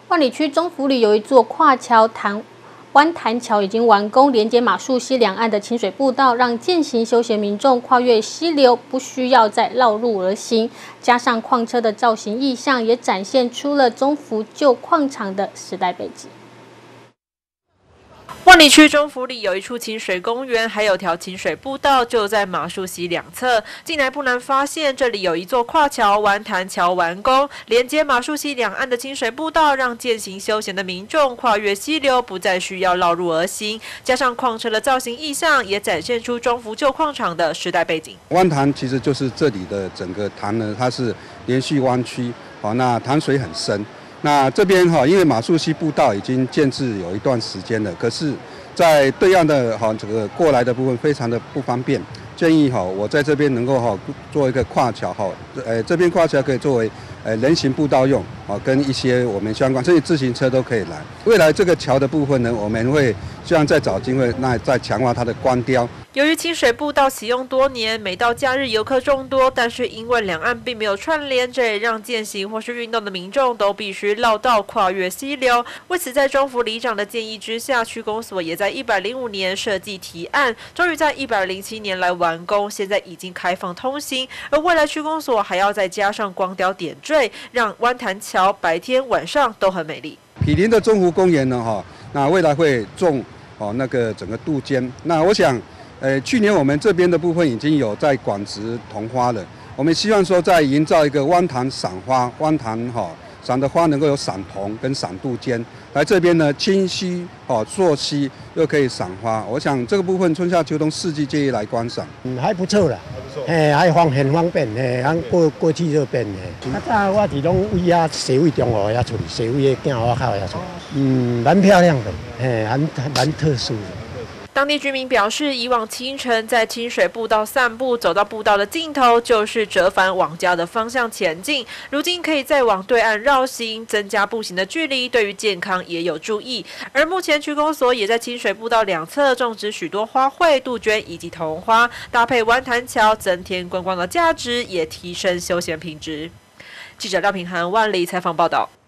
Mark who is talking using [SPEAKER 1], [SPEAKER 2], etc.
[SPEAKER 1] 万里区中福里有一座跨桥湾潭桥已经完工，连接马术溪两岸的清水步道，让健行休闲民众跨越溪流不需要再绕路而行。加上矿车的造型意象，也展现出了中福旧矿场的时代背景。
[SPEAKER 2] 万里区中福里有一处清水公园，还有条清水步道，就在马术溪两侧。进来不难发现，这里有一座跨桥湾潭桥完工，连接马术溪两岸的清水步道，让健行休闲的民众跨越溪流不再需要绕路而行。加上矿车的造型意象，也展现出中福旧矿场的时代背景。
[SPEAKER 3] 湾潭其实就是这里的整个潭呢，它是连续湾区，那潭水很深。 那这边因为马术溪步道已经建制有一段时间了，可是，在对岸的这个过来的部分非常的不方便。建议我在这边能够做一个跨桥这边跨桥可以作为人行步道用跟一些我们相关，甚至自行车都可以来。未来这个桥的部分呢，我们会希望再找机会再强化它的光雕。
[SPEAKER 2] 由于清水步道启用多年，每到假日游客众多，但是因为两岸并没有串联，这也让健行或是运动的民众都必须绕道跨越溪流。为此，在中福里长的建议之下，区公所也在105年设计提案，终于在107年来完工，现在已经开放通行。而未来区公所还要再加上光雕点缀，让湾潭桥白天晚上都很美丽。
[SPEAKER 3] 毗邻的中福公园呢，那未来会种那个整个渡间，那我想。 去年我们这边的部分已经有在管植桐花了，我们希望说再营造一个湾潭赏花，湾潭赏的花能够有赏桐跟赏渡间，来这边呢清溪溯溪又可以赏花，我想这个部分春夏秋冬四季皆宜来观赏。
[SPEAKER 4] 还不错啦，还很方便，过去这边较早我是拢位社会中学遐处理，社会的囝仔靠遐处理，蛮漂亮的，蛮特殊的。
[SPEAKER 2] 当地居民表示，以往清晨在清水步道散步，走到步道的尽头就是折返往家的方向前进。如今可以再往对岸绕行，增加步行的距离，对于健康也有助益。而目前区公所也在清水步道两侧种植许多花卉、杜鹃以及桐花，搭配湾潭桥，增添观光的价值，也提升休闲品质。记者廖品涵万里采访报道。